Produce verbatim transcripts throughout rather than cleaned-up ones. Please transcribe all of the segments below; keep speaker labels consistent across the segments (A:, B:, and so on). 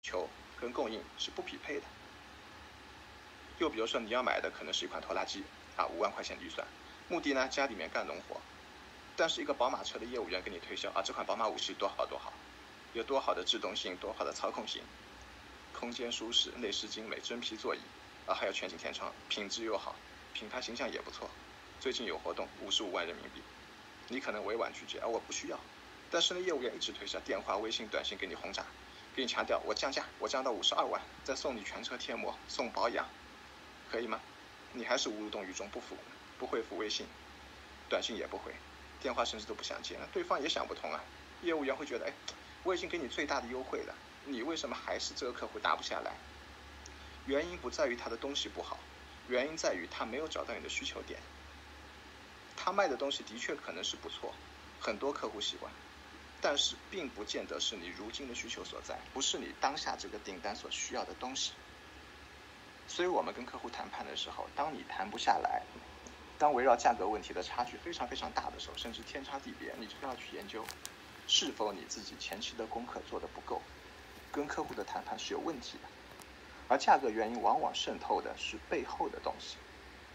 A: 求跟供应是不匹配的。又比如说你要买的可能是一款拖拉机啊，五万块钱预算，目的呢家里面干农活，但是一个宝马车的业务员给你推销啊，这款宝马五系多好多好，有多好的制动性，多好的操控性，空间舒适，内饰精美，真皮座椅啊，还有全景天窗，品质又好，品牌形象也不错，最近有活动，五十五万人民币。你可能委婉拒绝啊，我不需要，但是呢业务员一直推销，电话、微信、短信给你轰炸，给你强调我降价，我降到五十二万，再送你全车贴膜，送保养，可以吗？你还是无动于衷，不服，不回复微信，短信也不回，电话甚至都不想接，对方也想不通啊。业务员会觉得，哎，我已经给你最大的优惠了，你为什么还是这个客户打不下来？原因不在于他的东西不好，原因在于他没有找到你的需求点。他卖的东西的确可能是不错，很多客户喜欢，但是并不见得是你如今的需求所在，不是你当下这个订单所需要的东西。所以我们跟客户谈判的时候，当你谈不下来，当围绕价格问题的差距非常非常大的时候，甚至天差地别，你就要去研究是否你自己前期的功课做得不够，跟客户的谈判是有问题的。而价格原因往往渗透的是背后的东西。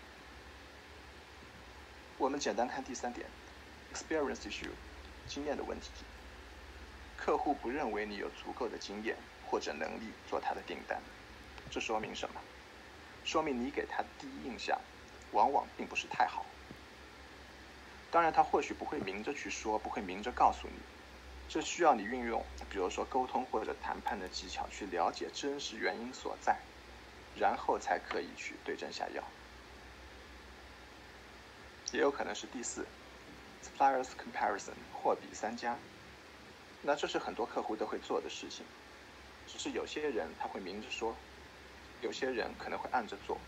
A: 我们简单看第三点 ，experience issue， 经验的问题。客户不认为你有足够的经验或者能力做他的订单，这说明什么？说明你给他的第一印象往往并不是太好。当然他或许不会明着去说，不会明着告诉你，这需要你运用比如说沟通或者谈判的技巧去了解真实原因所在，然后才可以去对症下药。也有可能是第四 suppliers comparison， 货比三家。那这是很多客户都会做的事情，只是有些人他会明着说，有些人可能会暗着做。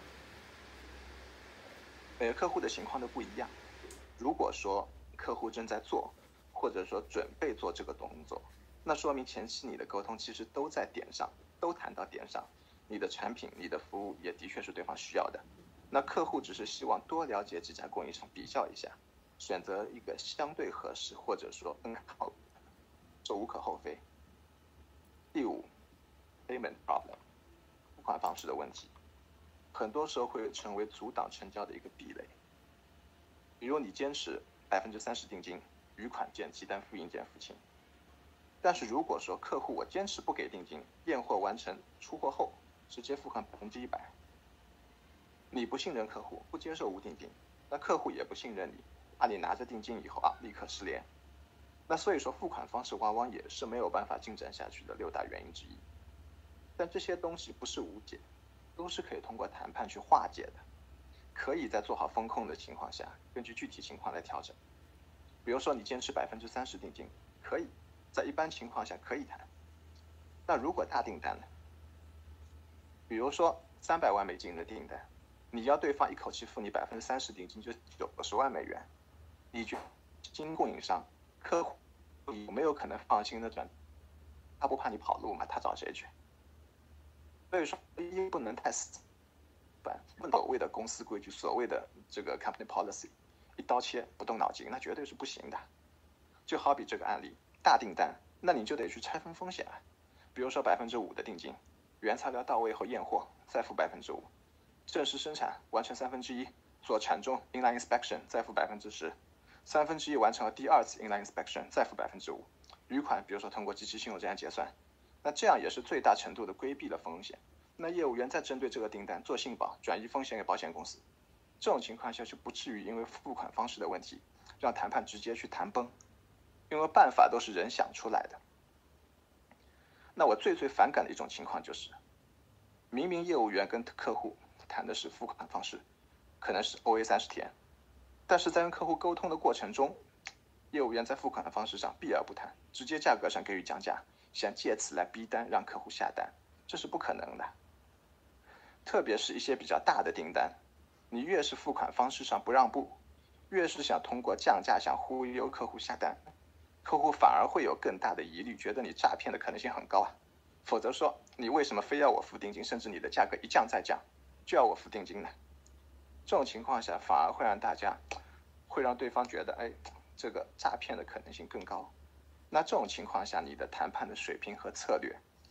A: 每个客户的情况都不一样。如果说客户正在做，或者说准备做这个动作，那说明前期你的沟通其实都在点上，都谈到点上，你的产品、你的服务也的确是对方需要的。那客户只是希望多了解几家供应商，比较一下，选择一个相对合适或者说更好，这无可厚非。第五 ，payment problem， 付款方式的问题，很多时候会成为阻挡成交的一个壁垒。比如你坚持百分之三十定金，余款见记单付印件付清。但是如果说客户我坚持不给定金，验货完成出货后直接付款百分之一百。你不信任客户，不接受无定金，那客户也不信任你，怕你拿着定金以后啊立刻失联。那所以说付款方式往往也是没有办法进展下去的六大原因之一。但这些东西不是无解，都是可以通过谈判去化解的，可以在做好风控的情况下，根据具体情况来调整。比如说你坚持百分之三十定金，可以在一般情况下可以谈。那如果大订单呢？比如说三百万美金的订单，你要对方一口气付你百分之三十定金，就九十万美元，你觉得新供应商客户有没有可能放心的转？他不怕你跑路吗？他找谁去？所以说一不能太死板，所谓的公司规矩，所谓的这个 company policy， 一刀切不动脑筋，那绝对是不行的。就好比这个案例，大订单，那你就得去拆分风险啊。比如说百分之五的定金，原材料到位后验货再付百分之五。正式生产完成三分之一，做产中 inline inspection 再付百分之十，三分之一完成了第二次 inline inspection 再付百分之五，余款比如说通过机器信用这样结算，那这样也是最大程度的规避了风险。那业务员再针对这个订单做信保，转移风险给保险公司，这种情况下就不至于因为付款方式的问题让谈判直接去谈崩，因为办法都是人想出来的。那我最最反感的一种情况就是，明明业务员跟客户谈的是付款方式，可能是 O A 三十天，但是在跟客户沟通的过程中，业务员在付款方式上避而不谈，直接价格上给予降价，想借此来逼单让客户下单，这是不可能的。特别是一些比较大的订单，你越是付款方式上不让步，越是想通过降价想忽悠客户下单，客户反而会有更大的疑虑，觉得你诈骗的可能性很高啊。否则说你为什么非要我付定金，甚至你的价格一降再降就要我付定金呢？这种情况下反而会让大家会让对方觉得，哎，这个诈骗的可能性更高。那这种情况下，你的谈判的水平和策略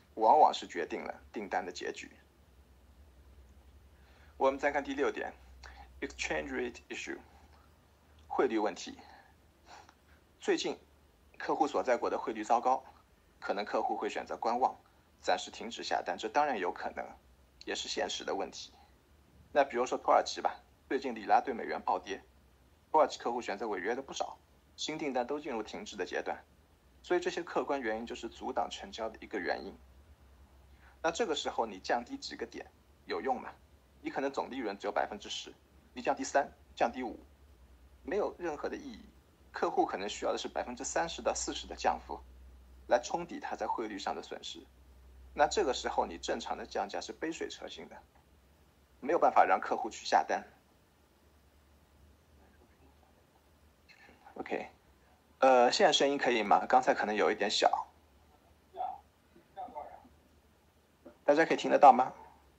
A: 往往是决定了订单的结局。我们再看第六点 ，exchange rate issue， 汇率问题。最近客户所在国的汇率糟糕，可能客户会选择观望，暂时停止下单，这当然有可能，也是现实的问题。那比如说土耳其吧，最近里拉对美元暴跌，土耳其客户选择违约的不少，新订单都进入停滞的阶段，所以这些客观原因就是阻挡成交的一个原因。那这个时候你降低几个点有用吗？你可能总利润只有百分之十，你降低三、降低五，没有任何的意义。客户可能需要的是百分之三十到四十的降幅，来冲抵他在汇率上的损失。那这个时候你正常的降价是杯水车薪的，没有办法让客户去下单。OK， 呃，现在声音可以吗？刚才可能有一点小，大家可以听得到吗？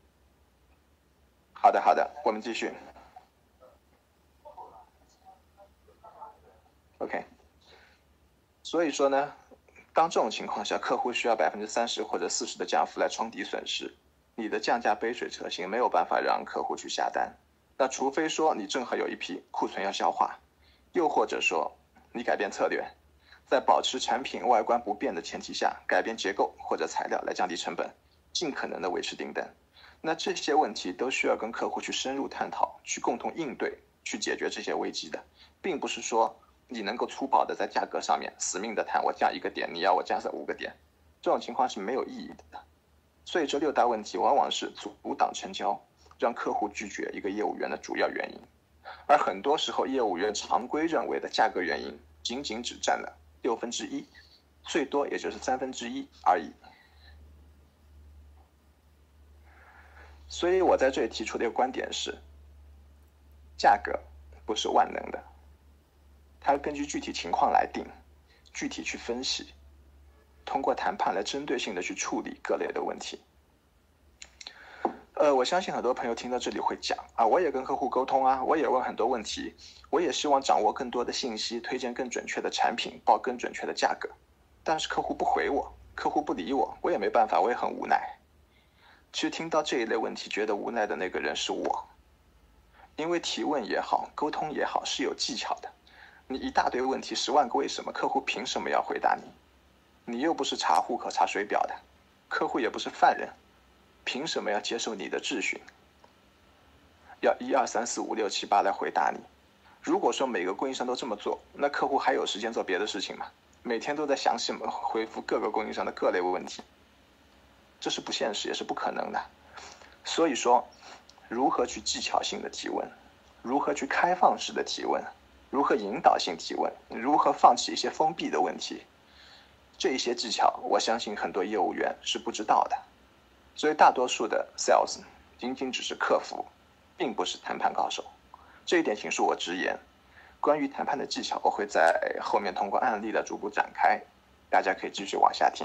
A: 好的，好的，我们继续。OK， 所以说呢，当这种情况下，客户需要百分之三十或者四十的降幅来冲抵损失，你的降价杯水车薪，没有办法让客户去下单。那除非说你正好有一批库存要消化，又或者说你改变策略，在保持产品外观不变的前提下，改变结构或者材料来降低成本，尽可能的维持订单。那这些问题都需要跟客户去深入探讨，去共同应对，去解决这些危机的，并不是说你能够粗暴的在价格上面死命的谈，我降一个点，你要我降上五个点，这种情况是没有意义的。所以这六大问题往往是阻挡成交，让客户拒绝一个业务员的主要原因。而很多时候，业务员常规认为的价格原因，仅仅只占了六分之一，最多也就是三分之一而已。所以我在这里提出的一个观点是，价格不是万能的，它根据具体情况来定，具体去分析，通过谈判来针对性的去处理各类的问题。呃，我相信很多朋友听到这里会讲啊，我也跟客户沟通啊，我也问很多问题，我也希望掌握更多的信息，推荐更准确的产品，报更准确的价格，但是客户不回我，客户不理我，我也没办法，我也很无奈。其实听到这一类问题觉得无奈的那个人是我，因为提问也好，沟通也好是有技巧的。你一大堆问题，十万个为什么，客户凭什么要回答你？你又不是查户口查水表的，客户也不是犯人，凭什么要接受你的质询？要一二三四五六七八来回答你。如果说每个供应商都这么做，那客户还有时间做别的事情吗？每天都在详细回复各个供应商的各类问题，这是不现实也是不可能的。所以说，如何去技巧性的提问，如何去开放式的提问，如何引导性提问，如何放弃一些封闭的问题，这一些技巧我相信很多业务员是不知道的。所以大多数的 sales 仅仅只是客服，并不是谈判高手，这一点请恕我直言。关于谈判的技巧，我会在后面通过案例来逐步展开，大家可以继续往下听。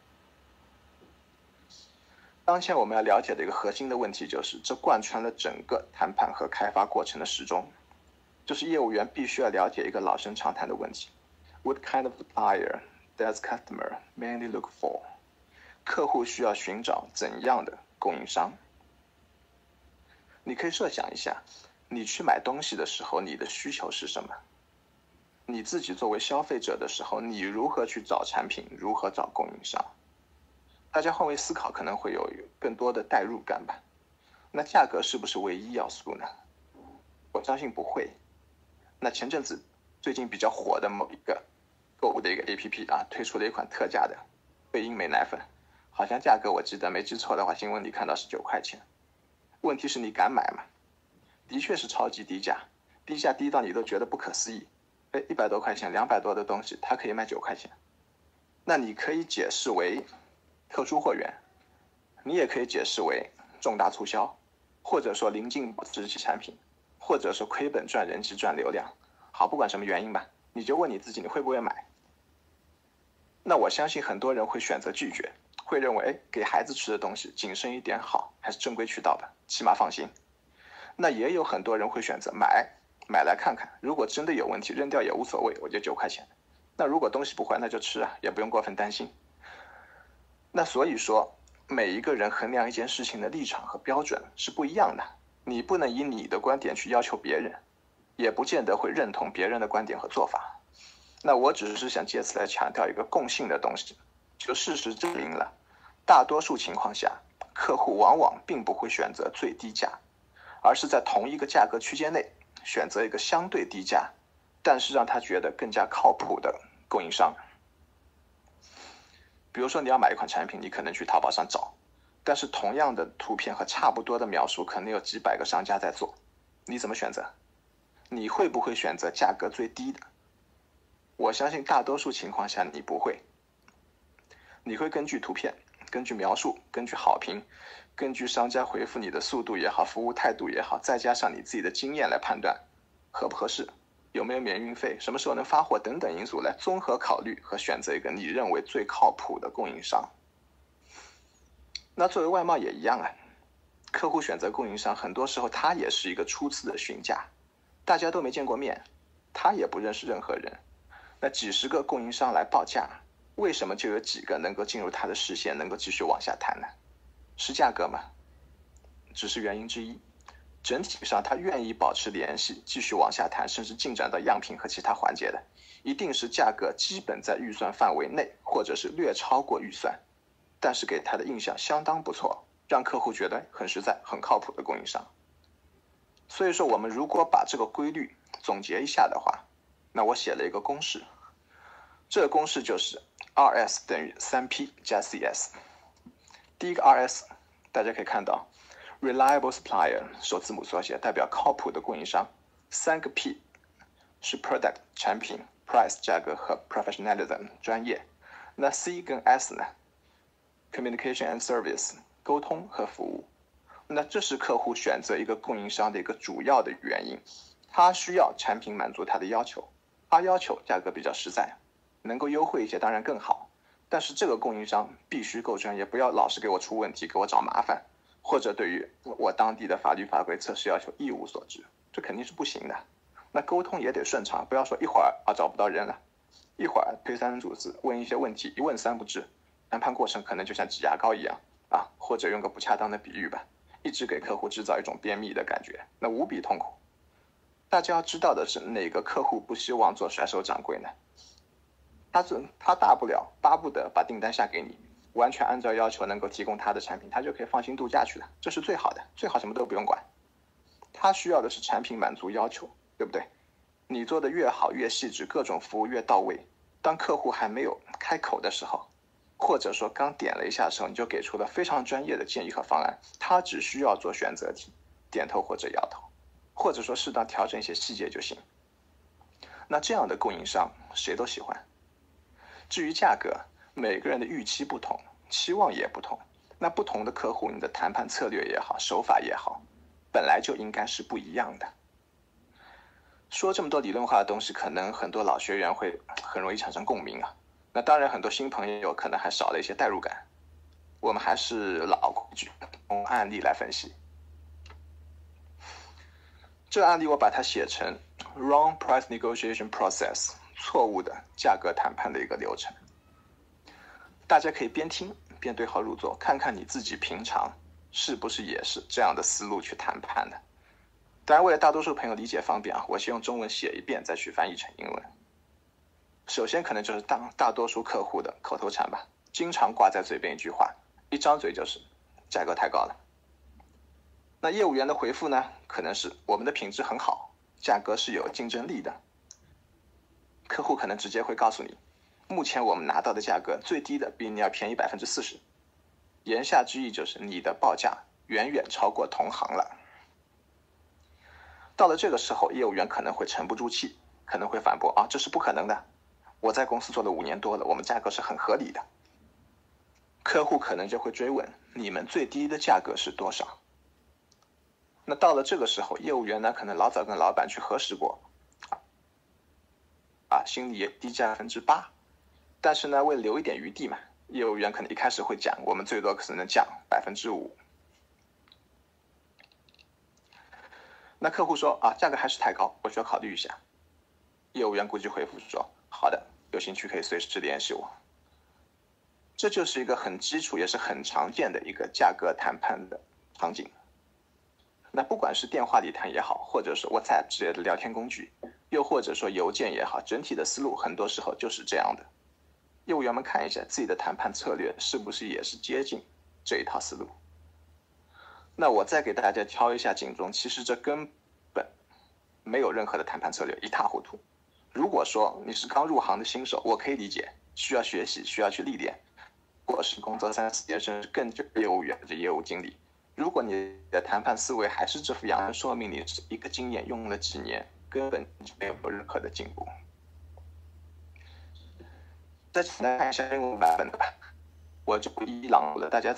A: 当前我们要了解的一个核心的问题就是，这贯穿了整个谈判和开发过程的始终，就是业务员必须要了解一个老生常谈的问题 ：What kind of buyer does customer mainly look for？ 客户需要寻找怎样的供应商？你可以设想一下，你去买东西的时候，你的需求是什么？你自己作为消费者的时候，你如何去找产品，如何找供应商？大家换位思考可能会有更多的代入感吧。那价格是不是唯一要素呢？我相信不会。那前阵子最近比较火的某一个购物的一个 A P P 啊，推出了一款特价的贝因美奶粉，好像价格我记得没记错的话，新闻里看到是九块钱。问题是你敢买吗？的确是超级低价，低价低到你都觉得不可思议。哎，一百多块钱，两百多的东西，它可以卖九块钱。那你可以解释为特殊货源，你也可以解释为重大促销，或者说临近实际产品，或者说亏本赚人气赚流量。好，不管什么原因吧，你就问你自己，你会不会买？那我相信很多人会选择拒绝，会认为，哎，给孩子吃的东西谨慎一点好，还是正规渠道吧，起码放心。那也有很多人会选择买，买来看看，如果真的有问题，扔掉也无所谓，我就九块钱。那如果东西不坏，那就吃啊，也不用过分担心。 那所以说，每一个人衡量一件事情的立场和标准是不一样的，你不能以你的观点去要求别人，也不见得会认同别人的观点和做法。那我只是想借此来强调一个共性的东西，就事实证明了，大多数情况下，客户往往并不会选择最低价，而是在同一个价格区间内选择一个相对低价，但是让他觉得更加靠谱的供应商。比如说你要买一款产品，你可能去淘宝上找，但是同样的图片和差不多的描述可能有几百个商家在做，你怎么选择？你会不会选择价格最低的？我相信大多数情况下你不会，你会根据图片、根据描述、根据好评、根据商家回复你的速度也好、服务态度也好，再加上你自己的经验来判断合不合适，有没有免运费，什么时候能发货等等因素来综合考虑和选择一个你认为最靠谱的供应商。那作为外贸也一样啊，客户选择供应商很多时候他也是一个初次的询价，大家都没见过面，他也不认识任何人，那几十个供应商来报价，为什么就有几个能够进入他的视线，能够继续往下谈呢？是价格吗？只是原因之一。整体上他愿意保持联系，继续往下谈，甚至进展到样品和其他环节的，一定是价格基本在预算范围内，或者是略超过预算，但是给他的印象相当不错，让客户觉得很实在、很靠谱的供应商。所以说我们如果把这个规律总结一下的话，那我写了一个公式，这个公式就是 R S 等于 三 P 加 C S。 第一个 R S 大家可以看到 Reliable Supplier 首字母缩写，代表靠谱的供应商。三个 P 是 Product 产品、Price 价格和 Professionalism 专业。那 C 跟 S 呢 Communication and Service 沟通和服务。那这是客户选择一个供应商的一个主要的原因，他需要产品满足他的要求，他要求价格比较实在，能够优惠一些当然更好，但是这个供应商必须够专业，不要老是给我出问题，给我找麻烦，或者对于我当地的法律法规测试要求一无所知，这肯定是不行的。那沟通也得顺畅，不要说一会儿啊找不到人了，一会儿推三人组织问一些问题，一问三不知，谈判过程可能就像挤牙膏一样啊，或者用个不恰当的比喻吧，一直给客户制造一种便秘的感觉，那无比痛苦。大家要知道的是，哪个客户不希望做甩手掌柜呢？他他大不了巴不得把订单下给你，完全按照要求能够提供他的产品，他就可以放心度假去了，这是最好的，最好什么都不用管。他需要的是产品满足要求，对不对？你做的越好越细致，各种服务越到位，当客户还没有开口的时候，或者说刚点了一下的时候，你就给出了非常专业的建议和方案，他只需要做选择题，点头或者摇头，或者说适当调整一些细节就行。那这样的供应商谁都喜欢。至于价格，每个人的预期不同，期望也不同，那不同的客户，你的谈判策略也好，手法也好，本来就应该是不一样的。说这么多理论化的东西，可能很多老学员会很容易产生共鸣啊。那当然很多新朋友可能还少了一些代入感，我们还是老规矩，用案例来分析。这个案例我把它写成 wrong price negotiation process， 错误的价格谈判的一个流程。大家可以边听边对号入座，看看你自己平常是不是也是这样的思路去谈判的。当然为了大多数朋友理解方便啊，我先用中文写一遍再去翻译成英文。首先可能就是大大多数客户的口头禅吧，经常挂在嘴边一句话，一张嘴就是价格太高了。那业务员的回复呢，可能是我们的品质很好，价格是有竞争力的。客户可能直接会告诉你，目前我们拿到的价格最低的比你要便宜百分之四十，言下之意就是你的报价远远超过同行了。到了这个时候，业务员可能会沉不住气，可能会反驳啊，这是不可能的，我在公司做了五年多了，我们价格是很合理的。客户可能就会追问，你们最低的价格是多少？那到了这个时候，业务员呢可能老早跟老板去核实过，啊，心里也低价百分之八，但是呢为了留一点余地嘛，业务员可能一开始会讲，我们最多可能降百分之五。那客户说啊，价格还是太高，我需要考虑一下。业务员估计回复说，好的，有兴趣可以随时联系我。 这就是一个很基础也是很常见的一个价格谈判的场景。那不管是电话里谈也好，或者是 WhatsApp 之类的聊天工具，又或者说邮件也好，整体的思路很多时候就是这样的。业务员们看一下自己的谈判策略是不是也是接近这一套思路。那我再给大家挑一下警钟，其实这根本没有任何的谈判策略，一塌糊涂。如果说你是刚入行的新手，我可以理解，需要学习，需要去历练。如果是工作三四年甚至更久的业务员或者业务经理，如果你的谈判思维还是这副样子，说明你是一个经验用了几年，根本就没有任何的进步。再简单看一下英文版本的吧，我就不一一朗读了，大家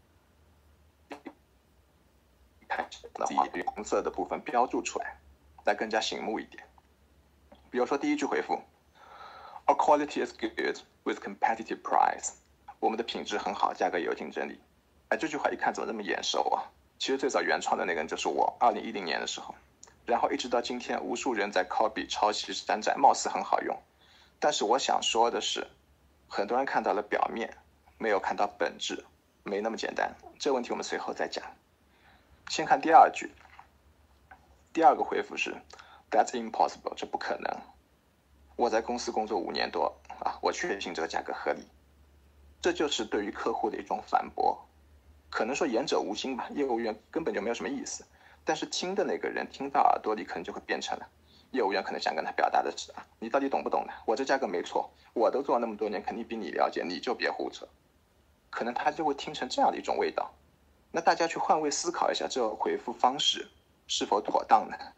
A: 看的话，红色的部分标注出来，再更加醒目一点。比如说第一句回复 ，Our quality is good with competitive price。我们的品质很好，价格也有竞争力。哎，这句话一看怎么这么眼熟啊？其实最早原创的那个人就是我，二零一零年的时候，然后一直到今天，无数人在 copy 抄袭山寨，貌似很好用。但是我想说的是，很多人看到了表面，没有看到本质，没那么简单。这个问题我们随后再讲。先看第二句，第二个回复是 That's impossible， 这不可能。我在公司工作五年多啊，我确信这个价格合理。这就是对于客户的一种反驳。可能说言者无心吧，业务员根本就没有什么意思，但是听的那个人听到耳朵里可能就会变成了，业务员可能想跟他表达的是啊，你到底懂不懂呢？我这价格没错，我都做了那么多年，肯定比你了解，你就别胡扯。可能他就会听成这样的一种味道。那大家去换位思考一下，这种回复方式是否妥当呢？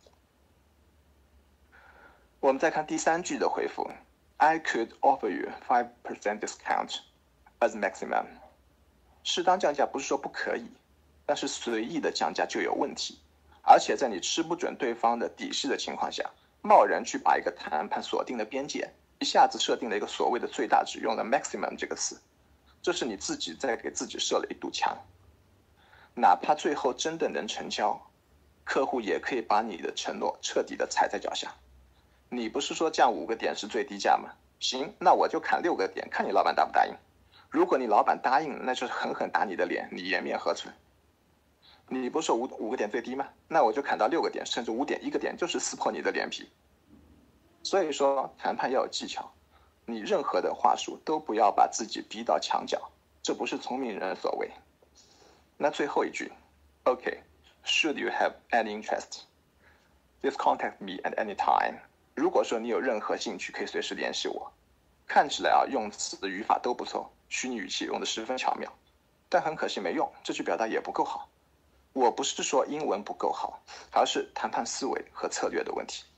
A: 我们再看第三句的回复 I could offer you five percent discount as maximum。 适当降价不是说不可以，但是随意的降价就有问题，而且在你吃不准对方的底细的情况下，贸然去把一个谈判锁定的边界一下子设定了一个所谓的最大值，用了 maximum 这个词，这是你自己在给自己设了一堵墙。哪怕最后真的能成交，客户也可以把你的承诺彻底的踩在脚下。你不是说降五个点是最低价吗？行，那我就砍六个点，看你老板答不答应。如果你老板答应，那就是狠狠打你的脸，你颜面何存？你不是说五五个点最低吗？那我就砍到六个点，甚至五点一个点，就是撕破你的脸皮。所以说谈判要有技巧，你任何的话术都不要把自己逼到墙角，这不是聪明人所为。那最后一句 OK should you have any interest please contact me at any time。 如果说你有任何兴趣，可以随时联系我。看起来啊，用词的语法都不错，虚拟语气用的十分巧妙，但很可惜没用，这句表达也不够好。我不是说英文不够好，而是谈判思维和策略的问题。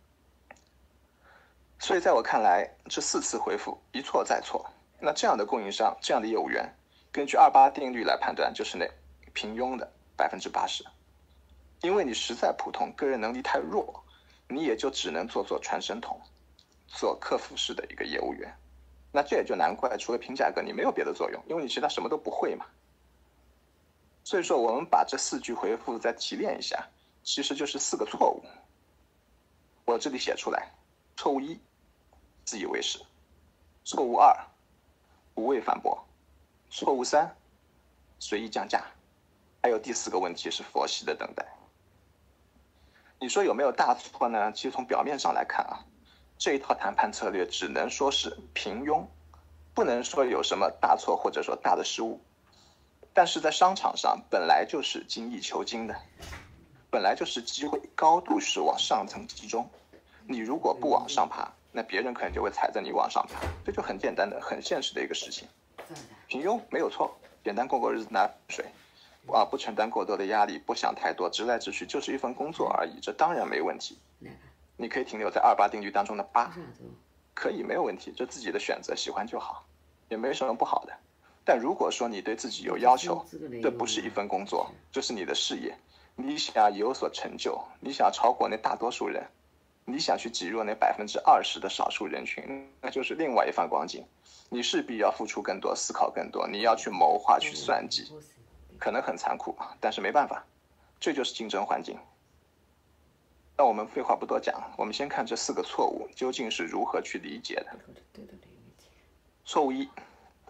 A: 所以在我看来，这四次回复一错再错，那这样的供应商，这样的业务员，根据二八定律来判断，就是那平庸的百分之八十。因为你实在普通，个人能力太弱，你也就只能做做传声筒，做客服式的一个业务员。那这也就难怪，除了评价格，你没有别的作用，因为你其他什么都不会嘛。所以说，我们把这四句回复再提炼一下，其实就是四个错误。我这里写出来：错误一，自以为是；错误二，无谓反驳；错误三，随意降价；还有第四个问题是佛系的等待。你说有没有大错呢？其实从表面上来看啊，这一套谈判策略只能说是平庸，不能说有什么大错或者说大的失误。但是在商场上本来就是精益求精的，本来就是机会高度是往上层集中。你如果不往上爬，那别人可能就会踩着你往上爬，这就很简单的、很现实的一个事情。平庸没有错，简单过过日子拿水，啊，不承担过多的压力，不想太多，直来直去，就是一份工作而已，这当然没问题。你可以停留在二八定律当中的八，可以没有问题，这自己的选择，喜欢就好，也没什么不好的。但如果说你对自己有要求，这不是一份工作，这是你的事业，你想有所成就，你想超过那大多数人，你想去挤入那百分之二十的少数人群，那就是另外一番光景。你势必要付出更多，思考更多，你要去谋划，去算计，可能很残酷，但是没办法，这就是竞争环境。那我们废话不多讲，我们先看这四个错误究竟是如何去理解的。错误一，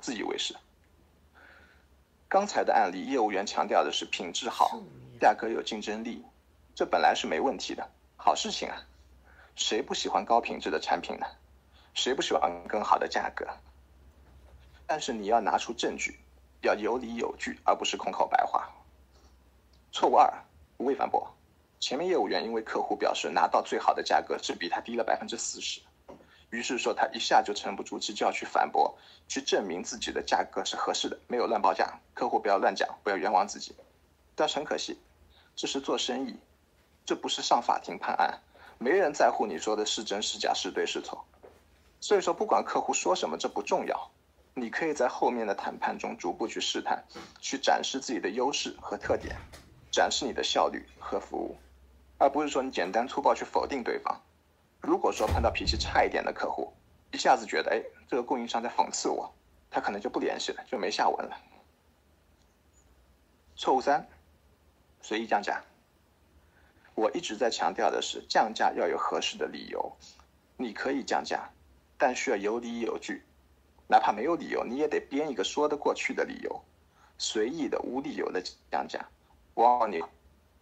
A: 自以为是。刚才的案例，业务员强调的是品质好，价格有竞争力，这本来是没问题的，好事情啊。谁不喜欢高品质的产品呢？谁不喜欢更好的价格？但是你要拿出证据，要有理有据，而不是空口白话。错误二，无谓反驳。前面业务员因为客户表示拿到最好的价格是比他低了百分之四十，于是说他一下就沉不住气，就要去反驳，去证明自己的价格是合适的，没有乱报价，客户不要乱讲，不要冤枉自己。但是很可惜，这是做生意，这不是上法庭判案，没人在乎你说的是真是假，是对是错。所以说不管客户说什么，这不重要，你可以在后面的谈判中逐步去试探，去展示自己的优势和特点，展示你的效率和服务，而不是说你简单粗暴去否定对方。如果说碰到脾气差一点的客户，一下子觉得哎，这个供应商在讽刺我，他可能就不联系了，就没下文了。错误三，随意降价。我一直在强调的是，降价要有合适的理由。你可以降价，但需要有理有据，哪怕没有理由，你也得编一个说得过去的理由。随意的、无理由的降价，往往你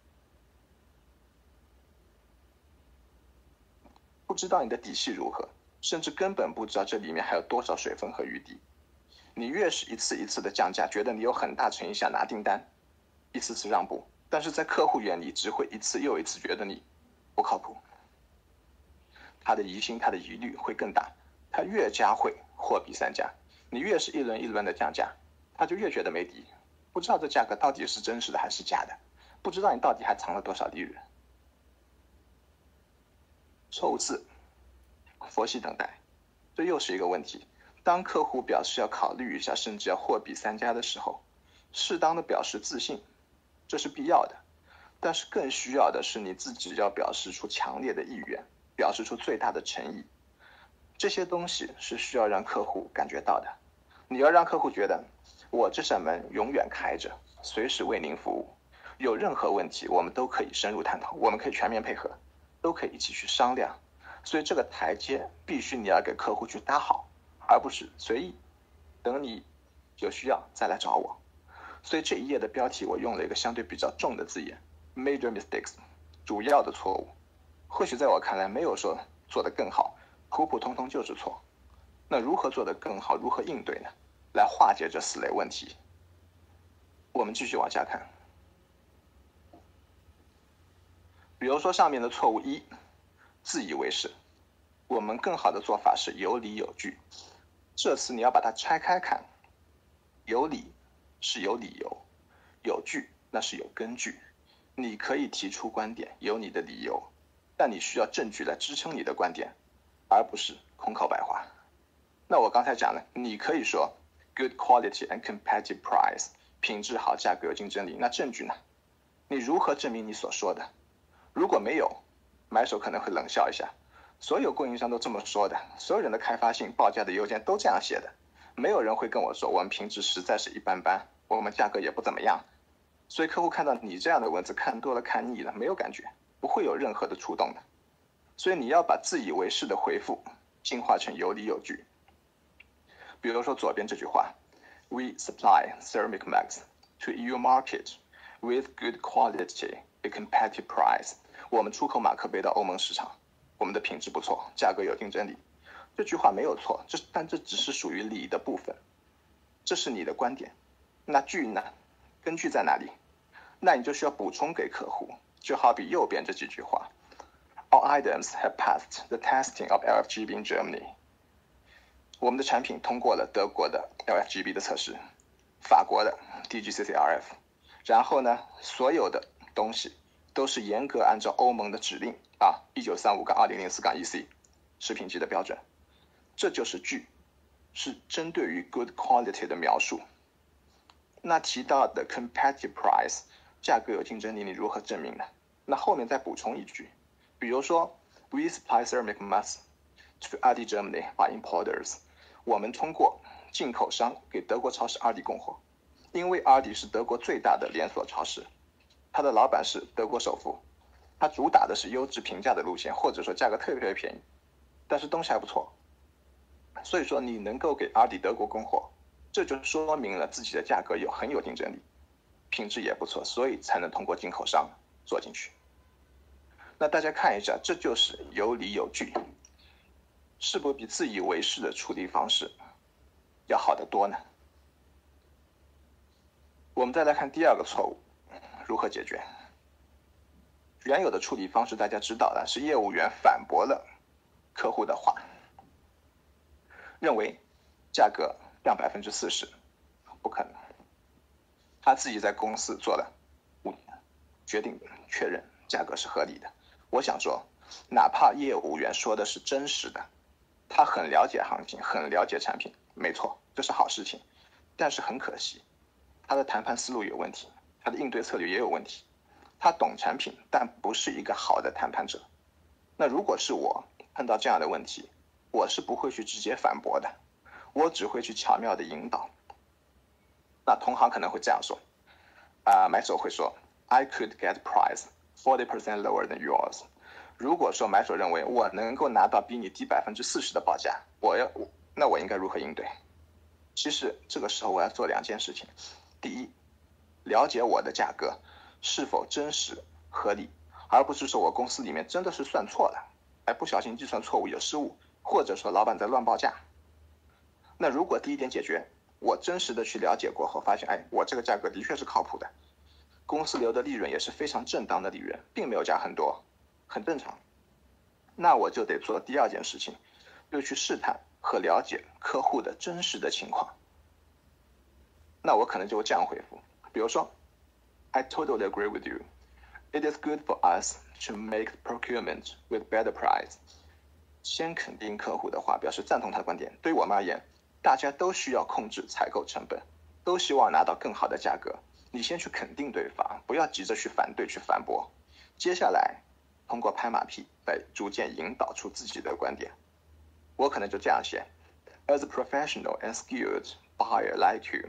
A: 不知道你的底细如何，甚至根本不知道这里面还有多少水分和余地。你越是一次一次的降价，觉得你有很大诚意想拿订单，一次次让步，但是在客户眼里只会一次又一次觉得你不靠谱，他的疑心他的疑虑会更大，他越加会货比三家。你越是一轮一轮的降价，他就越觉得没底，不知道这价格到底是真实的还是假的，不知道你到底还藏了多少利润。错误四，佛系等待。这又是一个问题。当客户表示要考虑一下，甚至要货比三家的时候，适当的表示自信，这是必要的。但是更需要的是你自己要表示出强烈的意愿，表示出最大的诚意。这些东西是需要让客户感觉到的。你要让客户觉得，我这扇门永远开着，随时为您服务。有任何问题，我们都可以深入探讨，我们可以全面配合，都可以一起去商量。所以这个台阶必须你要给客户去搭好，而不是随意，等你有需要再来找我。所以这一页的标题我用了一个相对比较重的字眼 major mistakes， 主要的错误。或许在我看来没有说做得更好，普普通通就是错。那如何做得更好，如何应对呢？来化解这四类问题。我们继续往下看。比如说上面的错误一，自以为是。我们更好的做法是有理有据。这次你要把它拆开看，有理是有理由，有据那是有根据。你可以提出观点，有你的理由，但你需要证据来支撑你的观点，而不是空口白话。那我刚才讲了，你可以说 good quality and competitive price， 品质好，价格有竞争力。那证据呢？你如何证明你所说的？如果没有，买手可能会冷笑一下。所有供应商都这么说的，所有人的开发信报价的邮件都这样写的，没有人会跟我说我们品质实在是一般般，我们价格也不怎么样。所以客户看到你这样的文字，看多了看腻了，没有感觉，不会有任何的触动的。所以你要把自以为是的回复进化成有理有据。比如说左边这句话 We supply ceramic mugs to E U market with good quality at competitive price。 我们出口马克杯到欧盟市场，我们的品质不错，价格有竞争力。这句话没有错，这但这只是属于理的部分，这是你的观点。那据呢？根据在哪里？那你就需要补充给客户，就好比右边这几句话 All items have passed the testing of L F G B in Germany。 我们的产品通过了德国的 L F G B 的测试，法国的 D G C C R F， 然后呢，所有的东西都是严格按照欧盟的指令啊 一九三五二零零四 E C 食品级的标准。这就是据，是针对于 good quality 的描述。那提到的 competitive price， 价格有竞争力，你如何证明呢？那后面再补充一句，比如说 We supply ceramic mugs to Aldi Germany by importers。 我们通过进口商给德国超市 Aldi 供货，因为 Aldi 是德国最大的连锁超市，他的老板是德国首富，他主打的是优质平价的路线，或者说价格特别便宜，但是东西还不错。所以说你能够给 Aldi 德国供货， 这就说明了自己的价格有很有竞争力，品质也不错，所以才能通过进口商做进去。那大家看一下，这就是有理有据，是不是比自以为是的处理方式要好得多呢？我们再来看第二个错误，如何解决？原有的处理方式大家知道的是业务员反驳了客户的话，认为价格降百分之四十，不可能。他自己在公司做了五年，决定确认价格是合理的。我想说，哪怕业务员说的是真实的，他很了解行情，很了解产品，没错，这是好事情。但是很可惜，他的谈判思路有问题，他的应对策略也有问题。他懂产品，但不是一个好的谈判者。那如果是我碰到这样的问题，我是不会去直接反驳的，我只会去巧妙的引导。那同行可能会这样说，啊、呃，买手会说 ，I could get price forty percent lower than yours。如果说买手认为我能够拿到比你低百分之四十的报价，我要那我应该如何应对？其实这个时候我要做两件事情，第一，了解我的价格是否真实合理，而不是说我公司里面真的是算错了，哎，不小心计算错误有失误，或者说老板在乱报价。那如果第一点解决，我真实的去了解过后发现，哎，我这个价格的确是靠谱的，公司留的利润也是非常正当的利润，并没有加很多，很正常。那我就得做第二件事情，就去试探和了解客户的真实的情况。那我可能就会这样回复，比如说 I totally agree with you. It is good for us to make procurement with better price. 先肯定客户的话，表示赞同他的观点。对于我们而言，大家都需要控制采购成本，都希望拿到更好的价格。你先去肯定对方，不要急着去反对、去反驳。接下来，通过拍马屁来逐渐引导出自己的观点。我可能就这样写 ：As a professional and skilled buyer like you,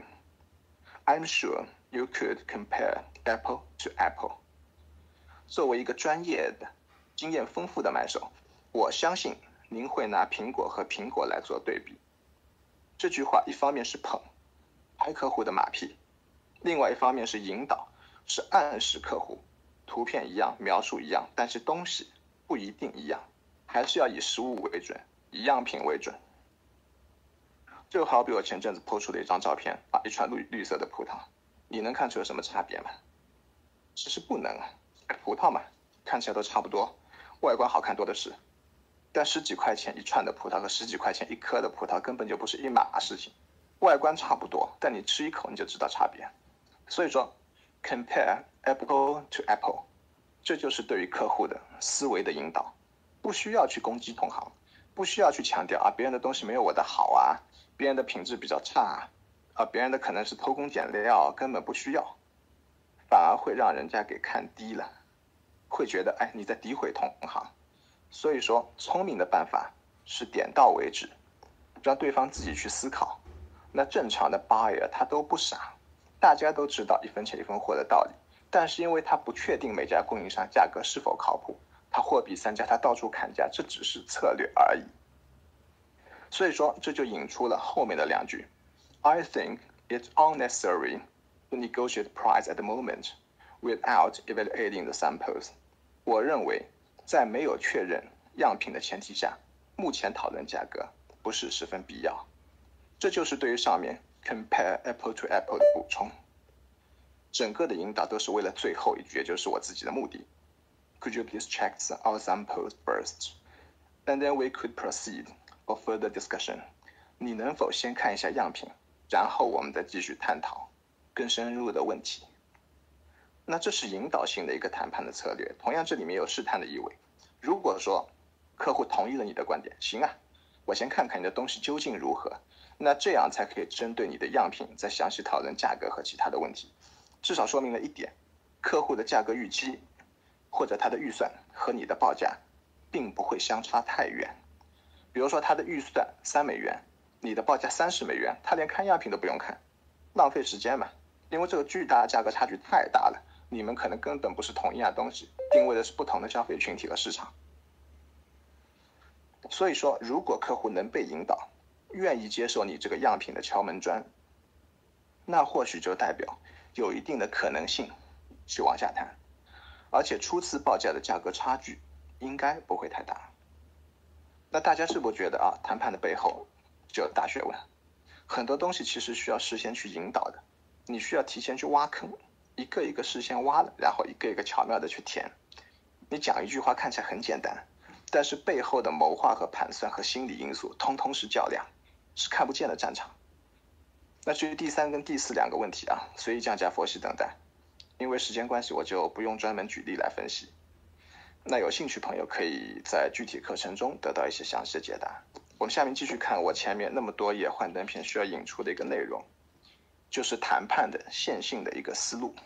A: I'm sure you could compare apple to apple. 作为一个专业的、经验丰富的买手，我相信您会拿苹果和苹果来做对比。这句话一方面是捧，拍客户的马屁，另外一方面是引导，是暗示客户，图片一样，描述一样，但是东西不一定一样，还是要以实物为准，以样品为准。就好比我前阵子po出的一张照片啊，一串绿绿色的葡萄，你能看出有什么差别吗？其实不能啊，葡萄嘛，看起来都差不多，外观好看多的是。但十几块钱一串的葡萄和十几块钱一颗的葡萄根本就不是一码事情，外观差不多，但你吃一口你就知道差别。所以说 compare apple to apple， 这就是对于客户的思维的引导，不需要去攻击同行，不需要去强调啊别人的东西没有我的好啊，别人的品质比较差啊，别人的可能是偷工减料，根本不需要，反而会让人家给看低了，会觉得哎你在诋毁同行。所以说聪明的办法是点到为止，让对方自己去思考。那正常的 buyer 他都不傻，大家都知道一分钱一分货的道理，但是因为他不确定每家供应商价格是否靠谱，他货比三家，他到处砍价，这只是策略而已。所以说这就引出了后面的两句 I think it's unnecessary to negotiate price at the moment without evaluating the samples. 我认为在没有确认样品的前提下，目前讨论价格不是十分必要。这就是对于上面 compare apple to apple 的补充。整个的引导都是为了最后一句，也就是我自己的目的。Could you please check our samples first, and then we could proceed for further discussion? 你能否先看一下样品，然后我们再继续探讨更深入的问题。那这是引导性的一个谈判的策略，同样这里面有试探的意味。如果说客户同意了你的观点，行啊，我先看看你的东西究竟如何，那这样才可以针对你的样品再详细讨论价格和其他的问题。至少说明了一点，客户的价格预期或者他的预算和你的报价并不会相差太远。比如说他的预算三美元，你的报价三十美元，他连看样品都不用看，浪费时间嘛，因为这个巨大的价格差距太大了，你们可能根本不是同一样东西，定位的是不同的消费群体和市场。所以说如果客户能被引导，愿意接受你这个样品的敲门砖， 那或许就代表有一定的可能性去往下谈，而且初次报价的价格差距应该不会太大。那大家是不是觉得啊，谈判的背后就有大学问？很多东西其实需要事先去引导的，你需要提前去挖坑，一个一个事先挖了，然后一个一个巧妙的去填。你讲一句话看起来很简单，但是背后的谋划和盘算和心理因素通通是较量，是看不见的战场。那至于第三跟第四两个问题啊，随意降价佛系等待，因为时间关系我就不用专门举例来分析。那有兴趣朋友可以在具体课程中得到一些详细的解答。我们下面继续看我前面那么多页幻灯片需要引出的一个内容，就是谈判的线性的一个思路。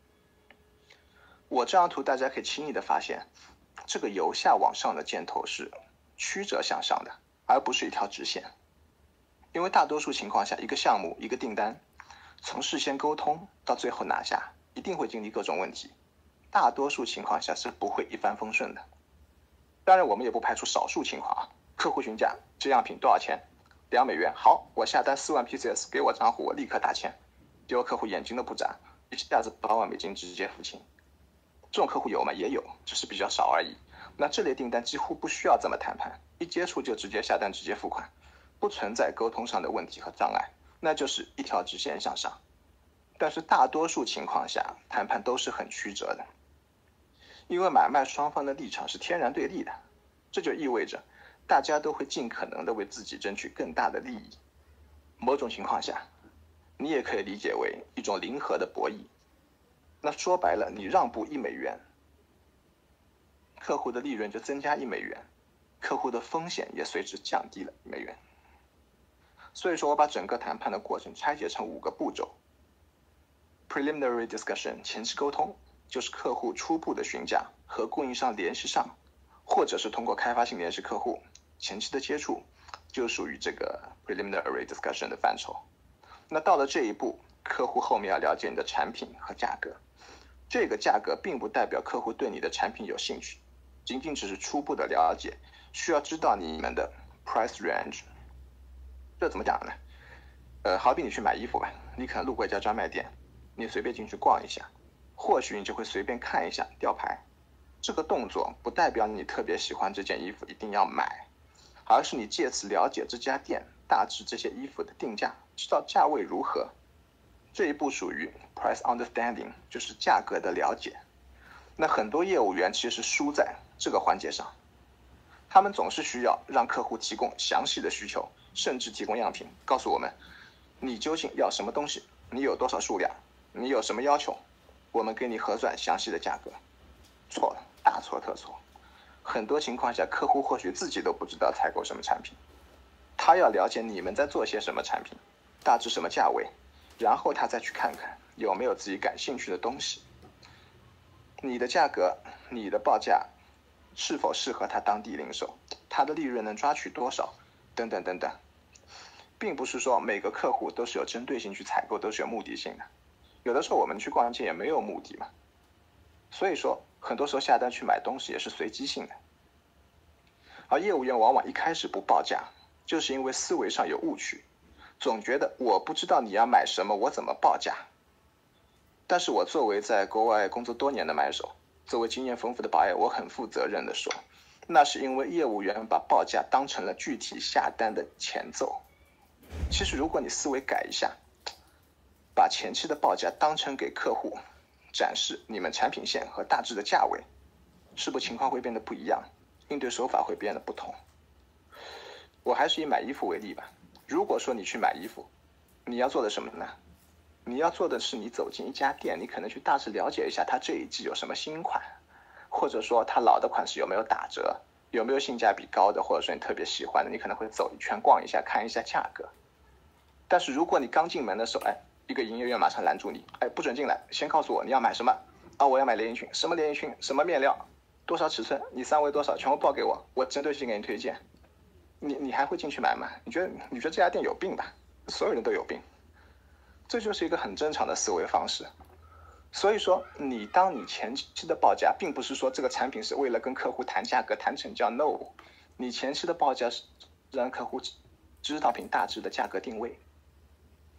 A: 我这张图大家可以轻易的发现，这个由下往上的箭头是曲折向上的，而不是一条直线。因为大多数情况下，一个项目一个订单从事先沟通到最后拿下，一定会经历各种问题，大多数情况下是不会一帆风顺的。当然我们也不排除少数情况啊，客户询价这样品多少钱，两美元，好，我下单四万 P C S 给我账户，我立刻打钱，结果客户眼睛都不眨，一下子八万美金直接付清。这种客户有吗？也有，只是比较少而已。那这类订单几乎不需要怎么谈判，一接触就直接下单直接付款，不存在沟通上的问题和障碍，那就是一条直线向上。但是大多数情况下谈判都是很曲折的，因为买卖双方的立场是天然对立的，这就意味着大家都会尽可能的为自己争取更大的利益。某种情况下你也可以理解为一种零和的博弈。那说白了，你让步一美元，客户的利润就增加一美元，客户的风险也随之降低了一美元。所以说我把整个谈判的过程拆解成五个步骤。Preliminary discussion 前期沟通，就是客户初步的询价和供应商联系上，或者是通过开发性联系客户，前期的接触就属于这个 preliminary discussion 的范畴。那到了这一步，客户后面要了解你的产品和价格，这个价格并不代表客户对你的产品有兴趣，仅仅只是初步的了解，需要知道你们的 price range。 这怎么讲呢？呃，好比你去买衣服吧，你可能路过一家专卖店，你随便进去逛一下，或许你就会随便看一下吊牌，这个动作不代表你特别喜欢这件衣服一定要买，而是你借此了解这家店大致这些衣服的定价，知道价位如何。这一步属于 price understanding， 就是价格的了解。那很多业务员其实输在这个环节上，他们总是需要让客户提供详细的需求，甚至提供样品，告诉我们你究竟要什么东西，你有多少数量，你有什么要求，我们给你核算详细的价格。错了，大错特错。很多情况下客户或许自己都不知道采购什么产品，他要了解你们在做些什么产品，大致什么价位，然后他再去看看有没有自己感兴趣的东西，你的价格，你的报价是否适合他当地零售，他的利润能抓取多少，等等等等。并不是说每个客户都是有针对性去采购，都是有目的性的，有的时候我们去逛街也没有目的嘛。所以说很多时候下单去买东西也是随机性的。而业务员往往一开始不报价，就是因为思维上有误区，总觉得我不知道你要买什么，我怎么报价。但是我作为在国外工作多年的买手，作为经验丰富的 buyer， 我很负责任的说，那是因为业务员把报价当成了具体下单的前奏。其实如果你思维改一下，把前期的报价当成给客户展示你们产品线和大致的价位，是不是情况会变得不一样，应对手法会变得不同。我还是以买衣服为例吧。如果说你去买衣服，你要做的什么呢？你要做的是你走进一家店，你可能去大致了解一下它这一季有什么新款，或者说它老的款式有没有打折，有没有性价比高的，或者说你特别喜欢的，你可能会走一圈逛一下看一下价格。但是如果你刚进门的时候，哎，一个营业员马上拦住你，哎，不准进来，先告诉我你要买什么啊？我要买连衣裙，什么连衣裙，什么面料，多少尺寸，你三围多少，全部报给我，我针对性给你推荐。你你还会进去买吗？你觉得你觉得这家店有病吧？所有人都有病。这就是一个很正常的思维方式。所以说你当你前期的报价，并不是说这个产品是为了跟客户谈价格谈成交 ，no， 你前期的报价是让客户知道品大致的价格定位。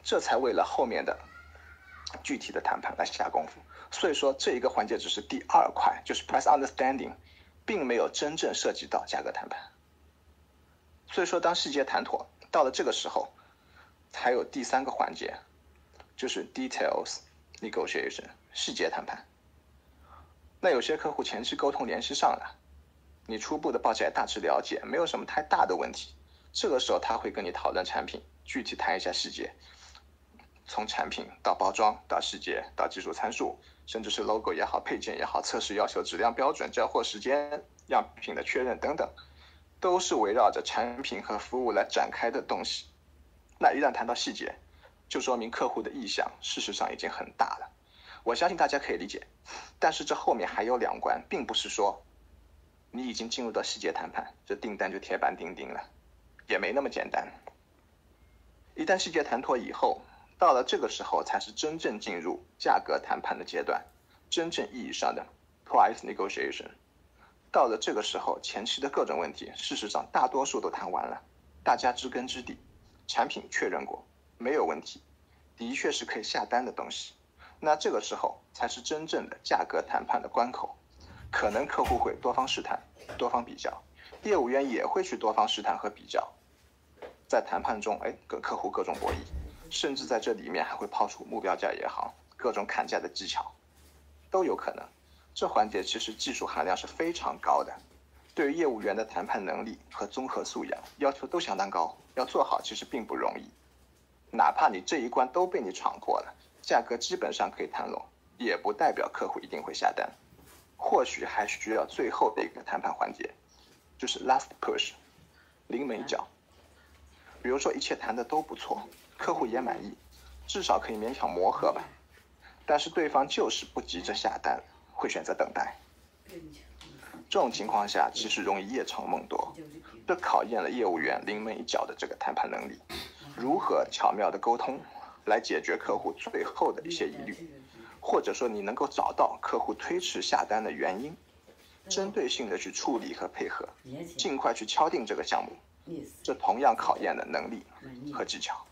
A: 这才为了后面的具体的谈判来下功夫。所以说这一个环节只是第二块，就是 price understanding， 并没有真正涉及到价格谈判。所以说当细节谈妥，到了这个时候还有第三个环节，就是 details negotiation， 细节谈判。那有些客户前期沟通联系上了，你初步的报价大致了解，没有什么太大的问题，这个时候他会跟你讨论产品，具体谈一下细节，从产品到包装到细节到技术参数，甚至是 logo 也好，配件也好，测试要求、质量标准、交货时间、样品的确认等等，都是围绕着产品和服务来展开的东西。那一旦谈到细节，就说明客户的意向事实上已经很大了，我相信大家可以理解。但是这后面还有两关，并不是说你已经进入到细节谈判，这订单就铁板钉钉了，也没那么简单。一旦细节谈妥以后，到了这个时候才是真正进入价格谈判的阶段，真正意义上的 price negotiation。 到了这个时候，前期的各种问题事实上大多数都谈完了，大家知根知底，产品确认过没有问题，的确是可以下单的东西。那这个时候才是真正的价格谈判的关口，可能客户会多方试探、多方比较，业务员也会去多方试探和比较，在谈判中，哎，跟客户各种博弈，甚至在这里面还会抛出目标价也好，各种砍价的技巧，都有可能。这环节其实技术含量是非常高的，对于业务员的谈判能力和综合素养要求都相当高，要做好其实并不容易。哪怕你这一关都被你闯过了，价格基本上可以谈拢，也不代表客户一定会下单，或许还需要最后的一个谈判环节，就是 last push， 临门一脚。比如说一切谈的都不错，客户也满意，至少可以勉强磨合吧，但是对方就是不急着下单，会选择等待。这种情况下其实容易夜长梦多，这考验了业务员临门一脚的这个谈判能力，如何巧妙的沟通来解决客户最后的一些疑虑，或者说你能够找到客户推迟下单的原因，针对性的去处理和配合，尽快去敲定这个项目，这同样考验了能力和技巧。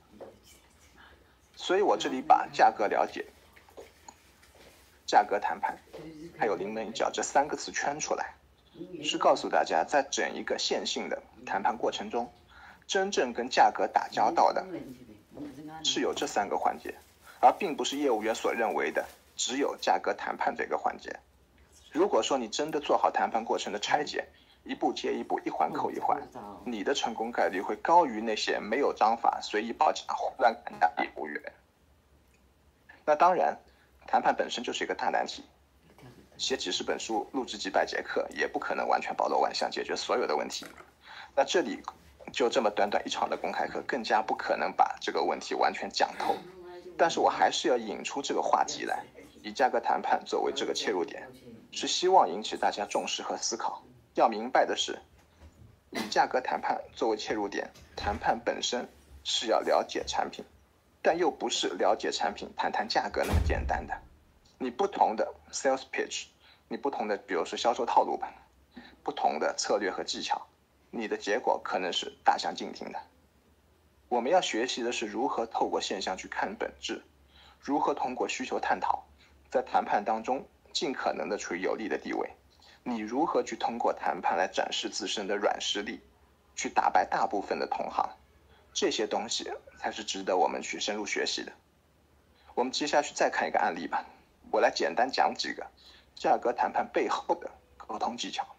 A: 所以我这里把价格了解、价格谈判还有临门一脚这三个词圈出来，是告诉大家在整一个线性的谈判过程中，真正跟价格打交道的是有这三个环节，而并不是业务员所认为的只有价格谈判这个环节。如果说你真的做好谈判过程的拆解，一步接一步，一环扣一环，你的成功概率会高于那些没有章法、随意报价、胡乱砍价的业务员。那当然，谈判本身就是一个大难题，写几十本书、录制几百节课，也不可能完全包罗万象解决所有的问题。那这里就这么短短一场的公开课，更加不可能把这个问题完全讲透。但是我还是要引出这个话题来，以价格谈判作为这个切入点，是希望引起大家重视和思考。要明白的是，以价格谈判作为切入点，谈判本身是要了解产品，但又不是了解产品谈谈价格那么简单的。你不同的 sales pitch， 你不同的比如说销售套路吧，不同的策略和技巧，你的结果可能是大相径庭的。我们要学习的是如何透过现象去看本质，如何通过需求探讨，在谈判当中尽可能的处于有利的地位。你如何去通过谈判来展示自身的软实力，去打败大部分的同行，这些东西才是值得我们去深入学习的。我们接下去再看一个案例吧，我来简单讲几个价格谈判背后的沟通技巧。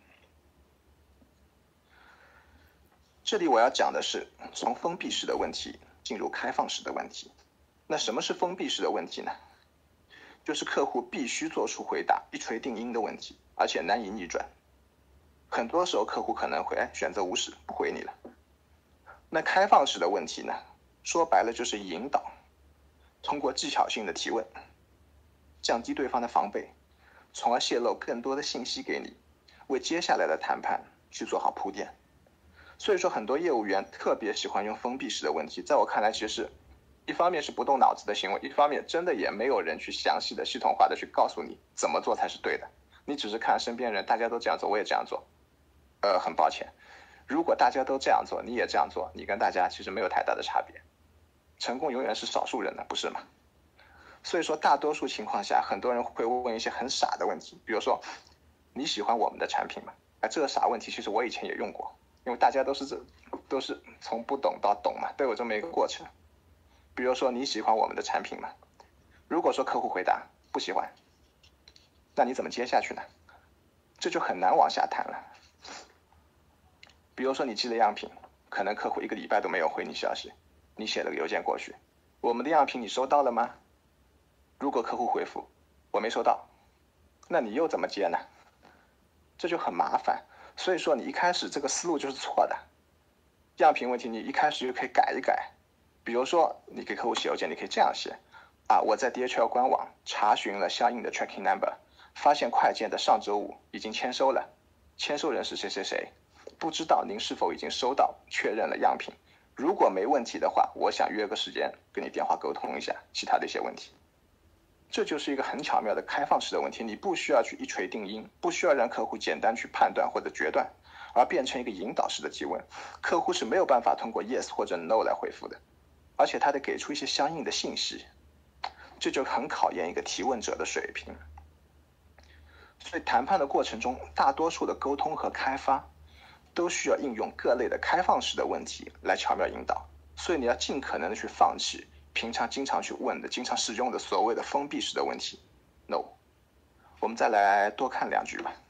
A: 这里我要讲的是从封闭式的问题进入开放式的问题。那什么是封闭式的问题呢？就是客户必须做出回答一锤定音的问题，而且难以逆转。很多时候客户可能会选择无视，不回你了。那开放式的问题呢，说白了就是引导，通过技巧性的提问，降低对方的防备，从而泄露更多的信息给你，为接下来的谈判去做好铺垫。所以说很多业务员特别喜欢用封闭式的问题，在我看来其实一方面是不动脑子的行为，一方面真的也没有人去详细的系统化的去告诉你怎么做才是对的，你只是看身边人大家都这样做，我也这样做。呃，很抱歉，如果大家都这样做，你也这样做，你跟大家其实没有太大的差别。 成功永远是少数人的，不是吗？所以说大多数情况下，很多人会问一些很傻的问题，比如说你喜欢我们的产品吗？哎，这个傻问题其实我以前也用过，因为大家都是这都是从不懂到懂嘛，都有这么一个过程。比如说你喜欢我们的产品吗？如果说客户回答不喜欢，那你怎么接下去呢？这就很难往下谈了。比如说你寄了样品，可能客户一个礼拜都没有回你消息，你写了个邮件过去，我们的样品你收到了吗？如果客户回复我没收到，那你又怎么接呢？这就很麻烦。所以说你一开始这个思路就是错的。样品问题你一开始就可以改一改，比如说你给客户写邮件，你可以这样写啊，我在 D H L 官网查询了相应的 tracking number， 发现快件的上周五已经签收了，签收人是谁谁谁，不知道您是否已经收到确认了样品，如果没问题的话，我想约个时间跟你电话沟通一下其他的一些问题。这就是一个很巧妙的开放式的问题，你不需要去一锤定音，不需要让客户简单去判断或者决断，而变成一个引导式的提问，客户是没有办法通过 yes 或者 no 来回复的，而且他得给出一些相应的信息，这就很考验一个提问者的水平。所以谈判的过程中，大多数的沟通和开发都需要应用各类的开放式的问题来巧妙引导，所以你要尽可能的去放弃平常经常去问的、经常使用的所谓的封闭式的问题 ，no。我们再来多看两句吧。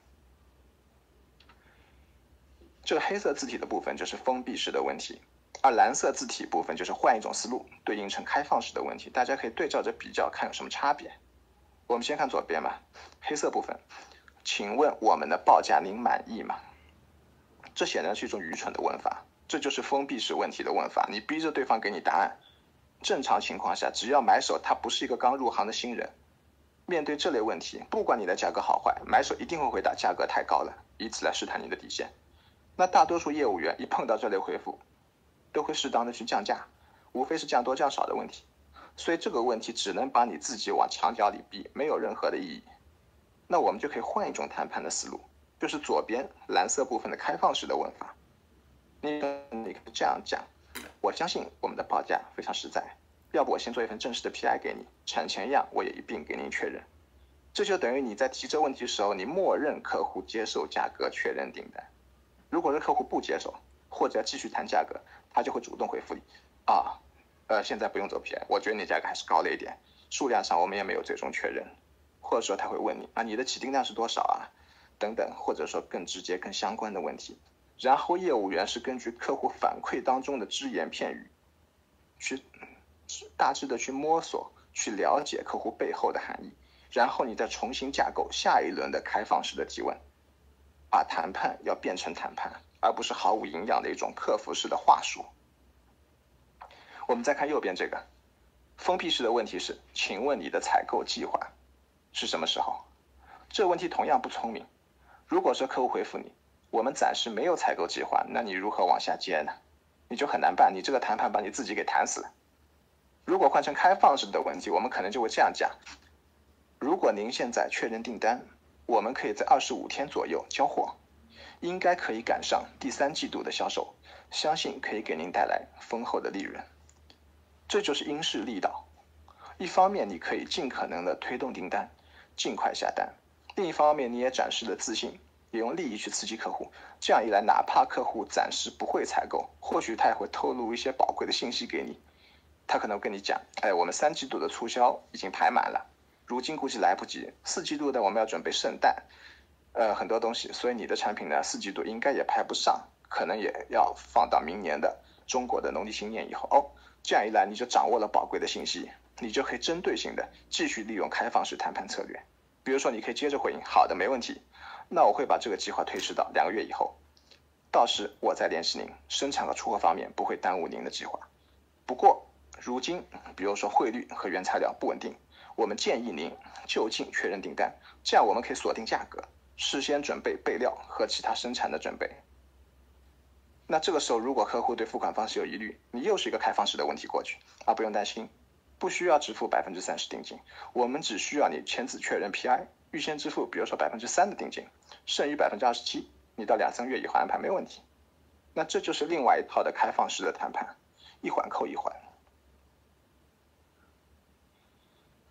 A: 这个黑色字体的部分就是封闭式的问题，而蓝色字体部分就是换一种思路，对应成开放式的问题。大家可以对照着比较，看有什么差别。我们先看左边吧，黑色部分，请问我们的报价您满意吗？这显然是一种愚蠢的问法，这就是封闭式问题的问法，你逼着对方给你答案。正常情况下，只要买手他不是一个刚入行的新人，面对这类问题，不管你的价格好坏，买手一定会回答价格太高了，以此来试探你的底线。那大多数业务员一碰到这类回复，都会适当的去降价，无非是降多降少的问题。所以这个问题只能把你自己往墙角里逼，没有任何的意义。那我们就可以换一种谈判的思路，就是左边蓝色部分的开放式的问法。你你可以这样讲，我相信我们的报价非常实在，要不我先做一份正式的 P I 给你，产前样我也一并给您确认。这就等于你在提这问题的时候，你默认客户接受价格，确认订单。如果是客户不接受，或者要继续谈价格，他就会主动回复你啊，呃，现在不用走 P I， 我觉得你价格还是高了一点，数量上我们也没有最终确认。或者说他会问你啊，你的起订量是多少啊，等等，或者说更直接、更相关的问题。然后业务员是根据客户反馈当中的只言片语，去大致的去摸索、去了解客户背后的含义，然后你再重新架构下一轮的开放式的提问，把谈判要变成谈判，而不是毫无营养的一种客服式的话术。我们再看右边这个封闭式的问题是，请问你的采购计划是什么时候？这个问题同样不聪明。如果说客户回复你，我们暂时没有采购计划，那你如何往下接呢？你就很难办，你这个谈判把你自己给谈死了。如果换成开放式的问题，我们可能就会这样讲：如果您现在确认订单，我们可以在二十五天左右交货，应该可以赶上第三季度的销售，相信可以给您带来丰厚的利润。这就是因势利导，一方面你可以尽可能的推动订单，尽快下单，另一方面你也展示了自信，也用利益去刺激客户。这样一来，哪怕客户暂时不会采购，或许他也会透露一些宝贵的信息给你。他可能跟你讲，哎，我们三季度的促销已经排满了，如今估计来不及，四季度的我们要准备圣诞，呃，很多东西，所以你的产品呢，四季度应该也排不上，可能也要放到明年的中国的农历新年以后。哦，这样一来，你就掌握了宝贵的信息，你就可以针对性的继续利用开放式谈判策略。比如说，你可以接着回应，好的，没问题，那我会把这个计划推迟到两个月以后，到时我再联系您，生产和出货方面不会耽误您的计划。不过，如今比如说汇率和原材料不稳定，我们建议您就近确认订单，这样我们可以锁定价格，事先准备备料和其他生产的准备。那这个时候，如果客户对付款方式有疑虑，你又是一个开放式的问题过去啊，不用担心，不需要支付百分之三十定金，我们只需要你签字确认 P I， 预先支付，比如说百分之三的定金，剩余百分之二十七，你到两三个月以后安排没问题。那这就是另外一套的开放式的谈判，一环扣一环。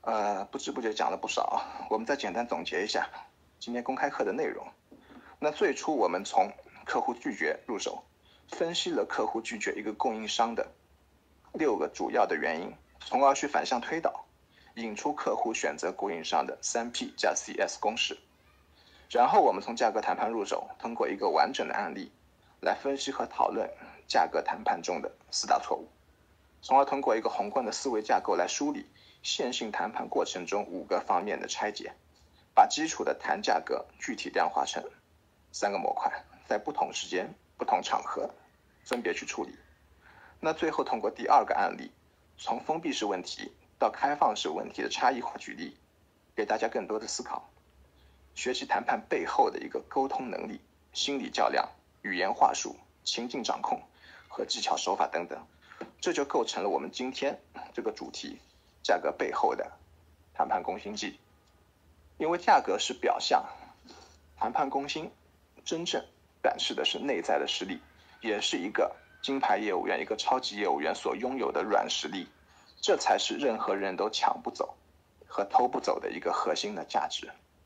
A: 呃，不知不觉讲了不少，我们再简单总结一下今天公开课的内容。那最初我们从客户拒绝入手，分析了客户拒绝一个供应商的六个主要的原因，从而去反向推导，引出客户选择供应商的 三 P 加 C S 公式。然后我们从价格谈判入手，通过一个完整的案例来分析和讨论价格谈判中的四大错误，从而通过一个宏观的思维架构来梳理线性谈判过程中五个方面的拆解，把基础的谈价格具体量化成三个模块，在不同时间、不同场合分别去处理。那最后通过第二个案例，从封闭式问题到开放式问题的差异化举例，给大家更多的思考，学习谈判背后的一个沟通能力、心理较量、语言话术、情境掌控和技巧手法等等，这就构成了我们今天这个主题价格背后的谈判攻心计。因为价格是表象，谈判攻心真正展示的是内在的实力，也是一个金牌业务员、一个超级业务员所拥有的软实力，这才是任何人都抢不走和偷不走的一个核心的价值。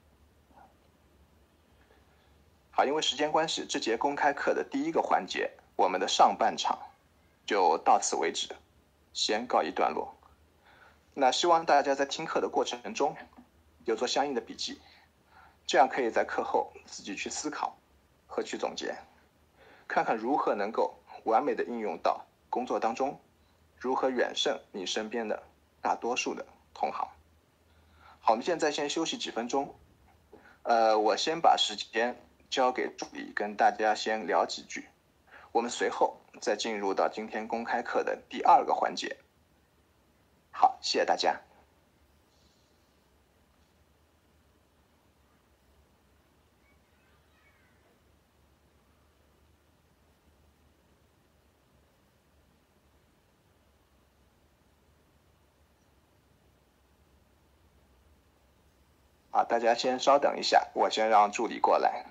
A: 好，因为时间关系，这节公开课的第一个环节，我们的上半场就到此为止，先告一段落。那希望大家在听课的过程中有做相应的笔记，这样可以在课后自己去思考和去总结，看看如何能够完美的应用到工作当中，如何远胜你身边的大多数的同行。好，我们现在先休息几分钟，呃，我先把时间交给助理，跟大家先聊几句，我们随后再进入到今天公开课的第二个环节。好，谢谢大家。好，大家先稍等一下，我先让助理过来。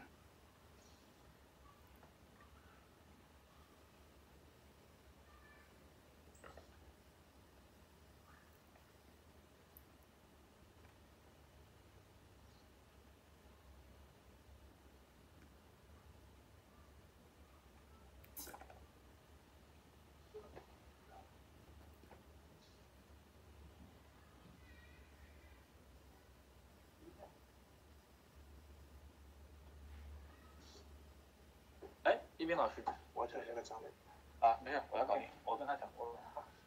B: 哎，一斌老师，
A: 我这是个张磊。
B: 啊，没事，我来搞定，我跟他讲。我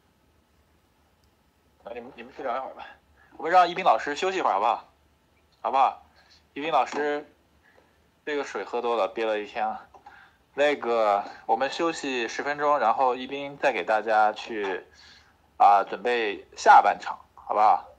B: 啊，你们你们去聊一会儿吧，我们让一斌老师休息一会儿，好不好？好不好？一斌老师，这个水喝多了，憋了一天了。那个，我们休息十分钟，然后一斌再给大家去啊准备下半场，好不好？